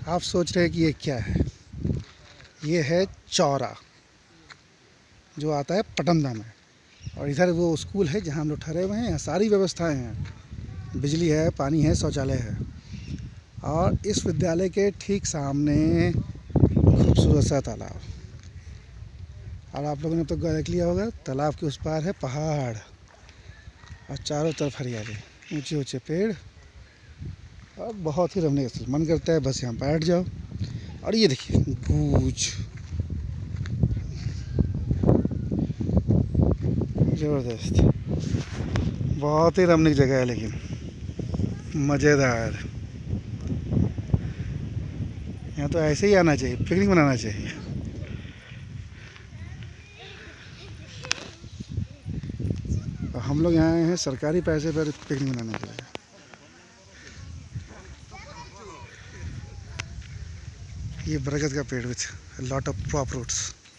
आप सोच रहे हैं कि ये क्या है? ये है चौरा, जो आता है पटमदा में। और इधर वो स्कूल है जहाँ हम लोग ठहरे हुए हैं। यहाँ सारी व्यवस्थाएं हैं, बिजली है, पानी है, शौचालय है। और इस विद्यालय के ठीक सामने खूबसूरत सा तालाब। और आप लोगों ने तो देख लिया होगा, तालाब के उस पार है पहाड़ और चारों तरफ हरियाली, ऊंचे ऊंचे पेड़ और बहुत ही रमणीय स्थल। मन करता है बस यहाँ बैठ जाओ। और ये देखिए भूज, ज़बरदस्त, बहुत ही रमणीय जगह है, लेकिन मज़ेदार। यहाँ तो ऐसे ही आना चाहिए, पिकनिक मनाना चाहिए। हम लोग यहाँ आए हैं सरकारी पैसे पर पिकनिक मनाने के लिए। ये बरगद का पेड़ with lot of crop roots.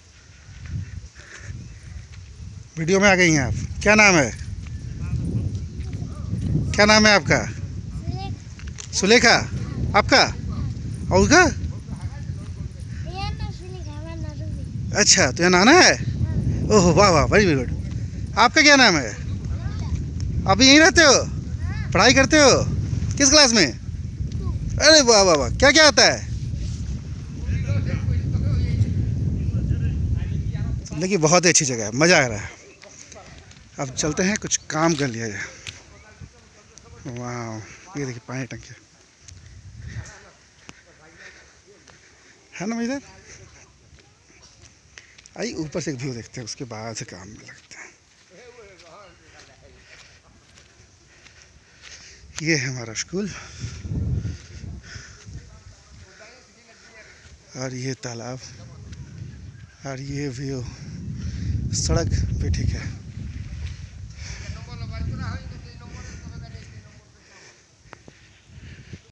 Video में आ गई हैं आप। क्या नाम है? क्या नाम है आपका? सुलेखा। आपका? और उसका? अच्छा, तो यहाँ नाना है। ओह वाह वाह, वेरी गुड। आपका क्या नाम है? आप यहीं रहते हो? पढ़ाई करते हो? किस क्लास में? अरे वाह वाह वाह, क्या क्या आता है? लेकिन बहुत ही अच्छी जगह है, मज़ा आ रहा है। अब चलते हैं, कुछ काम कर लिया जाए। वाह, ये देखिए पानी टंकी है ना इधर। आइए ऊपर से एक व्यू देखते हैं, उसके बाद से काम में लगते हैं। ये है हमारा स्कूल और ये तालाब और ये व्यू सड़क पे, ठीक है।